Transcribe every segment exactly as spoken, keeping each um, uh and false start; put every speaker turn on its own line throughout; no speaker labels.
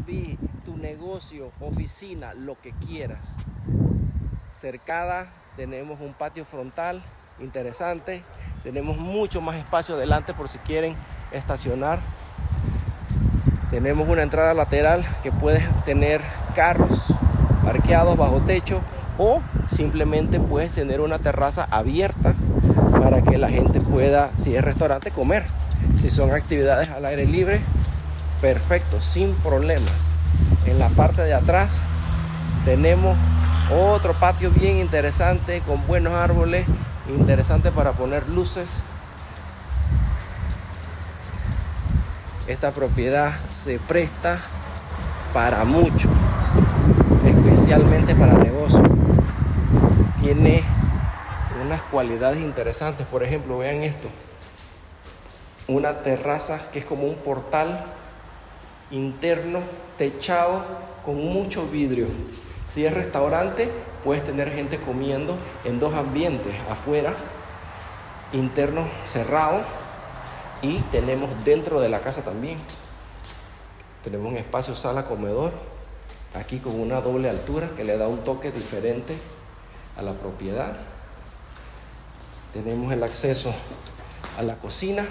Airbnb, tu negocio, oficina, lo que quieras. Cercada, tenemos un patio frontal interesante, tenemos mucho más espacio adelante por si quieren estacionar. Tenemos una entrada lateral que puedes tener carros parqueados bajo techo, o simplemente puedes tener una terraza abierta para que la gente pueda, si es restaurante, comer. Si son actividades al aire libre, perfecto, sin problema. En la parte de atrás tenemos otro patio bien interesante con buenos árboles, interesante para poner luces. Esta propiedad se presta para mucho, especialmente para negocio. Tiene unas cualidades interesantes. Por ejemplo, vean esto: una terraza que es como un portal interno techado con mucho vidrio. Si es restaurante, puedes tener gente comiendo en dos ambientes: afuera, interno cerrado, y tenemos dentro de la casa también. Tenemos un espacio sala comedor aquí con una doble altura que le da un toque diferente a la propiedad. Tenemos el acceso a la cocina,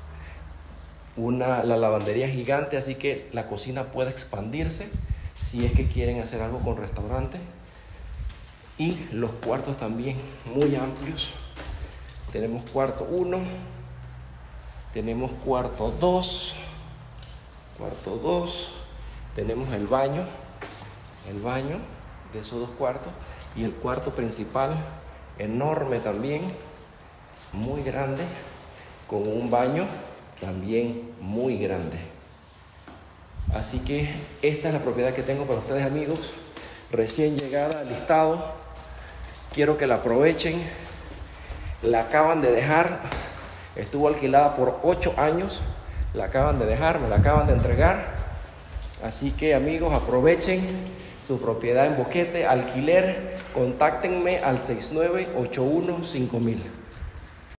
una, la lavandería gigante, así que la cocina puede expandirse si es que quieren hacer algo con restaurante. Y los cuartos también muy amplios. Tenemos cuarto uno, tenemos cuarto dos, cuarto dos, tenemos el baño, el baño de esos dos cuartos, y el cuarto principal enorme también, muy grande, con un baño también muy grande. Así que esta es la propiedad que tengo para ustedes, amigos, recién llegada al listado. Quiero que la aprovechen. La acaban de dejar, estuvo alquilada por ocho años, la acaban de dejar, me la acaban de entregar. Así que, amigos, aprovechen su propiedad en Boquete, alquiler. Contáctenme al seis nueve ocho uno cinco mil.